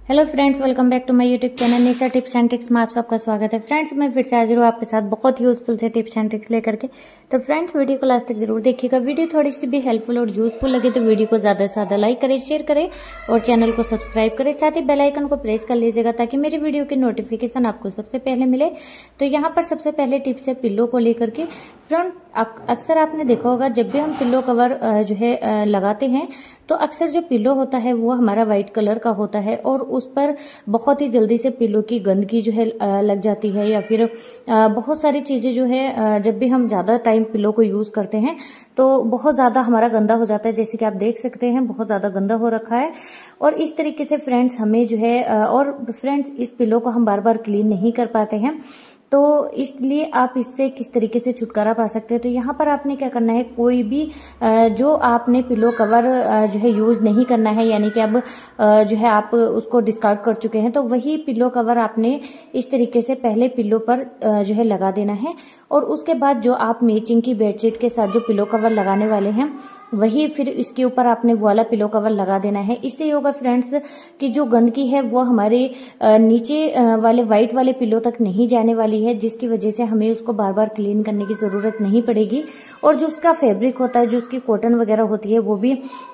Hello friends, welcome back to my YouTube channel Nisha tips and tricks में आप सबका स्वागत है। फ्रेंड्स, मैं फिर से हाजिर हूँ आपके साथ बहुत ही यूजफुल से टिप्स एंड ट्रिक्स लेकर के। तो फ्रेंड्स, वीडियो को लास्ट तक जरूर देखिएगा। वीडियो थोड़ी सी भी हेल्पफुल और यूजफुल लगे तो वीडियो को ज्यादा से ज्यादा लाइक करें, शेयर करें और चैनल को सब्सक्राइब करें। साथ ही बेल आइकन को प्रेस कर लीजिएगा ताकि मेरी वीडियो की नोटिफिकेशन आपको सबसे पहले मिले। तो यहाँ पर सबसे पहले टिप्स है पिल्लो को लेकर के। फ्रेंड, अक्सर आपने देखा होगा जब भी हम पिल्लो कवर लगाते हैं तो अक्सर जो पिल्लो होता है वो हमारा व्हाइट कलर का होता है और उस पर बहुत ही जल्दी से पिल्लो की गंदगी लग जाती है, या फिर बहुत सारी चीजें जब भी हम ज्यादा टाइम पिल्लो को यूज करते हैं तो बहुत ज्यादा हमारा गंदा हो जाता है। जैसे कि आप देख सकते हैं बहुत ज्यादा गंदा हो रखा है। और इस तरीके से फ्रेंड्स हमें और फ्रेंड्स इस पिल्लो को हम बार बार क्लीन नहीं कर पाते हैं, तो इसलिए आप इससे किस तरीके से छुटकारा पा सकते हैं। तो यहाँ पर आपने क्या करना है, कोई भी जो आपने पिलो कवर यूज नहीं करना है, यानी कि अब आप उसको डिस्कार्ड कर चुके हैं, तो वही पिलो कवर आपने इस तरीके से पहले पिलो पर लगा देना है। और उसके बाद जो आप मैचिंग की बेडशीट के साथ जो पिलो कवर लगाने वाले हैं वही फिर इसके ऊपर आपने वो वाला पिलो कवर लगा देना है। इससे ये होगा फ्रेंड्स कि जो गंदगी है वो हमारे नीचे वाले व्हाइट वाले पिलो तक नहीं जाने वाली है, जिसकी वजह से हमें उसको बार बार क्लीन करने की जरूरत नहीं पड़ेगी। और जो उसका फैब्रिक होता है, जो उसकी कॉटन वगैरह होती है, वो भी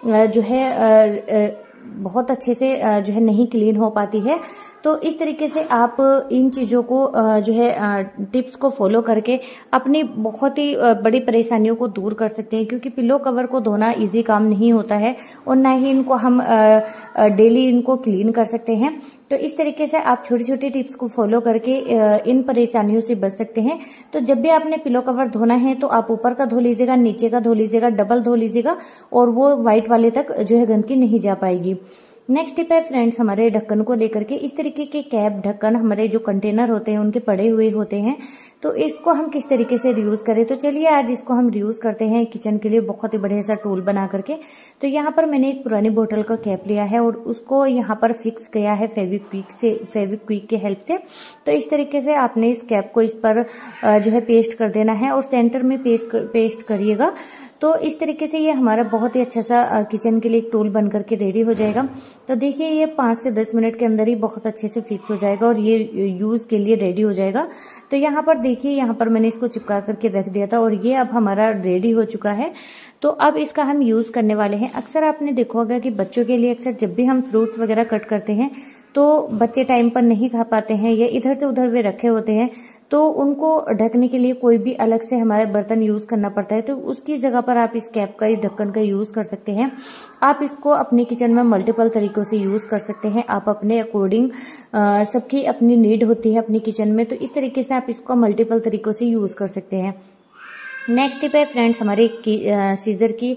बहुत अच्छे से नहीं क्लीन हो पाती है। तो इस तरीके से आप इन चीजों को टिप्स को फॉलो करके अपनी बहुत ही बड़ी परेशानियों को दूर कर सकते हैं, क्योंकि पिलो कवर को धोना इजी काम नहीं होता है और ना ही इनको हम डेली इनको क्लीन कर सकते हैं। तो इस तरीके से आप छोटी छोटी टिप्स को फॉलो करके इन परेशानियों से बच सकते हैं। तो जब भी आपने पिलो कवर धोना है तो आप ऊपर का धो लीजिएगा, नीचे का धो लीजिएगा, डबल धो लीजिएगा और वो व्हाइट वाले तक गंदगी नहीं जा पाएगी। नेक्स्ट टिप है फ्रेंड्स हमारे ढक्कन को लेकर के। इस तरीके के कैप ढक्कन हमारे जो कंटेनर होते हैं उनके पड़े हुए होते हैं, तो इसको हम किस तरीके से रियूज करें। तो चलिए आज इसको हम रियूज करते हैं किचन के लिए बहुत ही बढ़िया सा टूल बना करके। तो यहाँ पर मैंने एक पुरानी बोतल का कैप लिया है और उसको यहाँ पर फिक्स किया है फेविक्विक के हेल्प से। तो इस तरीके से आपने इस कैप को इस पर पेस्ट कर देना है और सेंटर में पेस्ट करिएगा। तो इस तरीके से ये हमारा बहुत ही अच्छा सा किचन के लिए एक टूल बन करके रेडी हो जाएगा। तो देखिए ये 5 से 10 मिनट के अंदर ही बहुत अच्छे से फिक्स हो जाएगा और ये यूज के लिए रेडी हो जाएगा। तो यहाँ पर देखिए, यहाँ पर मैंने इसको चिपका करके रख दिया था और ये अब हमारा रेडी हो चुका है। तो अब इसका हम यूज करने वाले हैं। अक्सर आपने देखा होगा कि बच्चों के लिए अक्सर जब भी हम फ्रूट्स वगैरह कट करते हैं तो बच्चे टाइम पर नहीं खा पाते हैं या इधर से उधर वे रखे होते हैं, तो उनको ढकने के लिए कोई भी अलग से हमारे बर्तन यूज करना पड़ता है। तो उसकी जगह पर आप इस कैप का, इस ढक्कन का यूज कर सकते हैं। आप इसको अपने किचन में मल्टीपल तरीकों से यूज कर सकते हैं, आप अपने अकॉर्डिंग। सबकी अपनी नीड होती है अपनी किचन में, तो इस तरीके से आप इसको मल्टीपल तरीकों से यूज कर सकते हैं। नेक्स्ट टिप है फ्रेंड्स हमारे सीजर की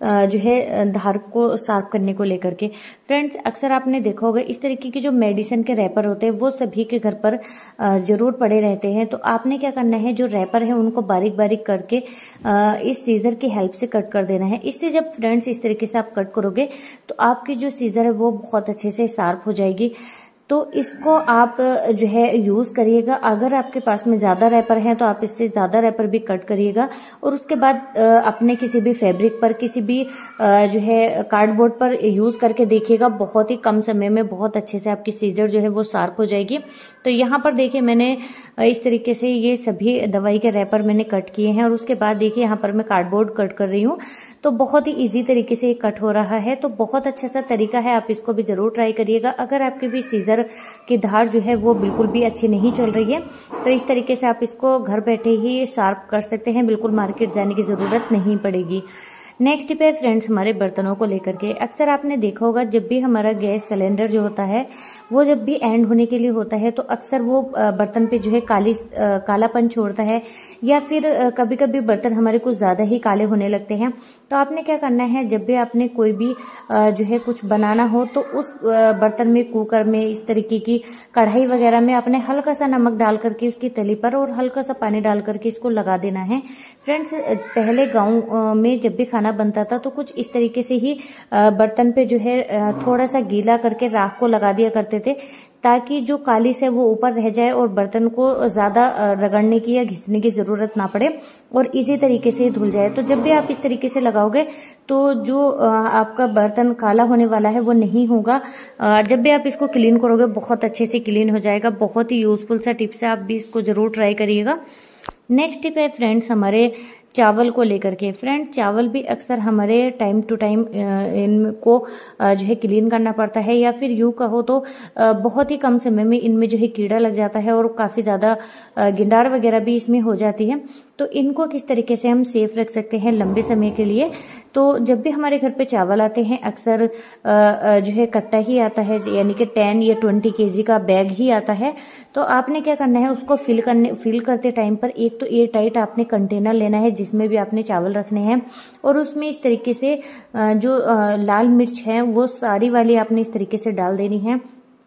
धार को साफ करने को लेकर के। फ्रेंड्स, अक्सर आपने देखा होगा इस तरीके की जो मेडिसिन के रैपर होते हैं वो सभी के घर पर जरूर पड़े रहते हैं। तो आपने क्या करना है, जो रैपर है उनको बारीक बारीक करके इस सीजर की हेल्प से कट कर देना है। इससे जब फ्रेंड्स इस तरीके से आप कट करोगे तो आपकी जो सीजर है वो बहुत अच्छे से शार्प हो जाएगी। तो इसको आप यूज करिएगा। अगर आपके पास में ज्यादा रैपर है तो आप इससे ज्यादा रैपर भी कट करिएगा और उसके बाद अपने किसी भी फैब्रिक पर, किसी भी कार्डबोर्ड पर यूज करके देखिएगा। बहुत ही कम समय में बहुत अच्छे से आपकी सीजर वो शार्प हो जाएगी। तो यहाँ पर देखिए मैंने इस तरीके से ये सभी दवाई के रैपर मैंने कट किए हैं और उसके बाद देखिए यहाँ पर मैं कार्डबोर्ड कट कर रही हूँ। तो बहुत ही इजी तरीके से ये कट हो रहा है। तो बहुत अच्छा सा तरीका है, आप इसको भी जरूर ट्राई करिएगा। अगर आपके भी सीजर की धार वो बिल्कुल भी अच्छी नहीं चल रही है तो इस तरीके से आप इसको घर बैठे ही शार्प कर सकते हैं, बिल्कुल मार्केट जाने की जरूरत नहीं पड़ेगी। नेक्स्ट टिप है फ्रेंड्स हमारे बर्तनों को लेकर के। अक्सर आपने देखा होगा जब भी हमारा गैस सिलेंडर होता है वो जब भी एंड होने के लिए होता है तो अक्सर वो बर्तन पे कालापन छोड़ता है, या फिर कभी कभी बर्तन हमारे कुछ ज्यादा ही काले होने लगते हैं। तो आपने क्या करना है, जब भी आपने कोई भी कुछ बनाना हो तो उस बर्तन में, कुकर में, इस तरीके की कढ़ाई वगैरह में आपने हल्का सा नमक डाल करके उसकी तली पर और हल्का सा पानी डाल करके इसको लगा देना है। फ्रेंड्स, पहले गाँव में जब भी खाना खाना बनता था तो कुछ इस तरीके से ही बर्तन पे जो है थोड़ा सा गीला करके राख को लगा दिया करते थे, ताकि जो कालिस है वो ऊपर रह जाए और बर्तन को ज़्यादा रगड़ने की या घिसने की ज़रूरत ना पड़े और इजी तरीके से धुल जाए। तो जब भी आप इस तरीके से लगाओगे तो जो आपका बर्तन काला होने वाला है वो नहीं होगा। जब भी आप इसको क्लीन करोगे बहुत अच्छे से क्लीन हो जाएगा। बहुत ही यूजफुल सा टिप्स है, आप भी इसको ज़रूर ट्राई करिएगा। नेक्स्ट टिप है फ्रेंड्स हमारे चावल को लेकर के। फ्रेंड चावल भी अक्सर हमारे टाइम टू टाइम इनको जो है क्लीन करना पड़ता है, या फिर यूँ कहो तो बहुत ही कम समय में इनमें जो है कीड़ा लग जाता है और काफ़ी ज़्यादा गिंडार वगैरह भी इसमें हो जाती है। तो इनको किस तरीके से हम सेफ रख सकते हैं लंबे समय के लिए। तो जब भी हमारे घर पे चावल आते हैं अक्सर जो है कट्टा ही आता है, यानी कि 10 या 20 kg का बैग ही आता है। तो आपने क्या करना है, उसको फिल करते टाइम पर एक तो एयर टाइट आपने कंटेनर लेना है जिसमें भी आपने चावल रखने हैं, और उसमें इस तरीके से जो लाल मिर्च है वो सारी वाली आपने इस तरीके से डाल देनी है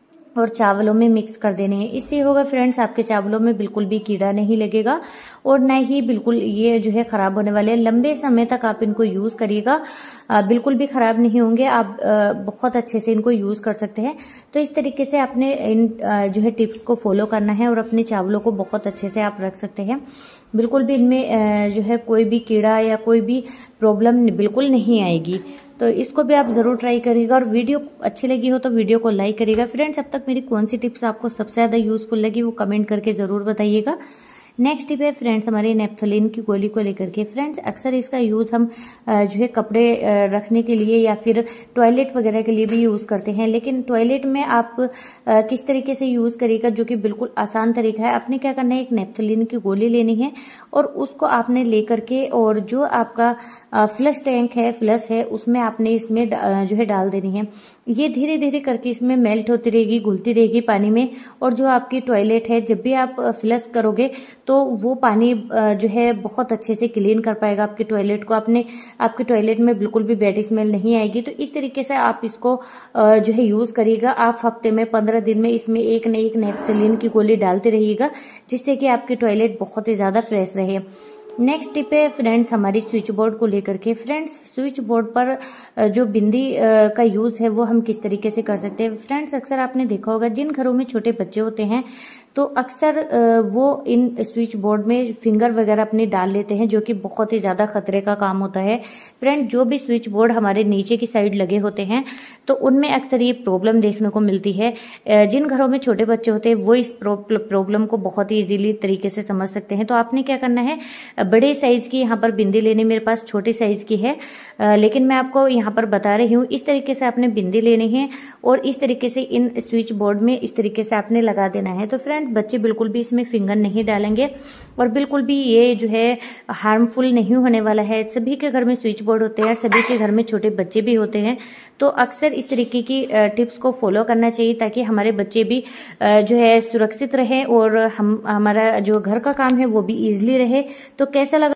और चावलों में मिक्स कर देने हैं। इससे होगा फ्रेंड्स आपके चावलों में बिल्कुल भी कीड़ा नहीं लगेगा और न ही बिल्कुल ये जो है खराब होने वाले हैं। लंबे समय तक आप इनको यूज करिएगा, बिल्कुल भी खराब नहीं होंगे, आप बहुत अच्छे से इनको यूज कर सकते हैं। तो इस तरीके से आपने इन जो है टिप्स को फॉलो करना है और अपने चावलों को बहुत अच्छे से आप रख सकते हैं। बिल्कुल भी इनमें जो है कोई भी कीड़ा या कोई भी प्रॉब्लम बिल्कुल नहीं आएगी। तो इसको भी आप जरूर ट्राई करिएगा और वीडियो अच्छी लगी हो तो वीडियो को लाइक करिएगा। फ्रेंड्स अब तक मेरी कौन सी टिप्स आपको सबसे ज़्यादा यूजफुल लगी वो कमेंट करके ज़रूर बताइएगा। नेक्स्ट टिप है फ्रेंड्स हमारे नेप्थोलिन की गोली को लेकर के। फ्रेंड्स अक्सर इसका यूज़ हम जो है कपड़े रखने के लिए या फिर टॉयलेट वगैरह के लिए भी यूज़ करते हैं, लेकिन टॉयलेट में आप किस तरीके से यूज़ करिएगा जो कि बिल्कुल आसान तरीका है। आपने क्या करना है, एक नेप्थोलिन की गोली लेनी है और उसको आपने लेकर के और जो आपका फ्लश टैंक है, फ्लश है, उसमें आपने इसमें जो है डाल देनी है। ये धीरे धीरे करके इसमें मेल्ट होती रहेगी, घुलती रहेगी पानी में, और जो आपकी टॉयलेट है जब भी आप फ्लश करोगे तो वो पानी जो है बहुत अच्छे से क्लीन कर पाएगा आपके टॉयलेट को। आपके टॉयलेट में बिल्कुल भी बैड स्मेल नहीं आएगी। तो इस तरीके से आप इसको जो है यूज करिएगा। आप हफ्ते में 15 दिन में इसमें एक न एक नेप्थोलिन की गोली डालते रहिएगा, जिससे कि आपकी टॉयलेट बहुत ही ज्यादा फ्रेश रहे। नेक्स्ट टिप है फ्रेंड्स हमारी स्विच बोर्ड को लेकर के। फ्रेंड्स स्विच बोर्ड पर जो बिंदी का यूज है वो हम किस तरीके से कर सकते हैं। फ्रेंड्स अक्सर आपने देखा होगा जिन घरों में छोटे बच्चे होते हैं तो अक्सर वो इन स्विच बोर्ड में फिंगर वगैरह अपने डाल लेते हैं, जो कि बहुत ही ज्यादा खतरे का काम होता है। फ्रेंड जो भी स्विच बोर्ड हमारे नीचे की साइड लगे होते हैं तो उनमें अक्सर ये प्रॉब्लम देखने को मिलती है। जिन घरों में छोटे बच्चे होते हैं वो इस प्रॉब्लम को बहुत ही इजीली तरीके से समझ सकते हैं। तो आपने क्या करना है, बड़े साइज की यहाँ पर बिंदी लेनी, मेरे पास छोटे साइज की है लेकिन मैं आपको यहाँ पर बता रही हूँ। इस तरीके से आपने बिंदी लेनी है और इस तरीके से इन स्विच बोर्ड में इस तरीके से आपने लगा देना है। तो फ्रेंड बच्चे बिल्कुल भी इसमें फिंगर नहीं डालेंगे और बिल्कुल भी ये जो है हार्मफुल नहीं होने वाला है। सभी के घर में स्विच बोर्ड होते हैं, सभी के घर में छोटे बच्चे भी होते हैं, तो अक्सर इस तरीके की टिप्स को फॉलो करना चाहिए ताकि हमारे बच्चे भी जो है सुरक्षित रहे और हमारा जो घर का काम है वो भी इजीली रहे। तो कैसा लगा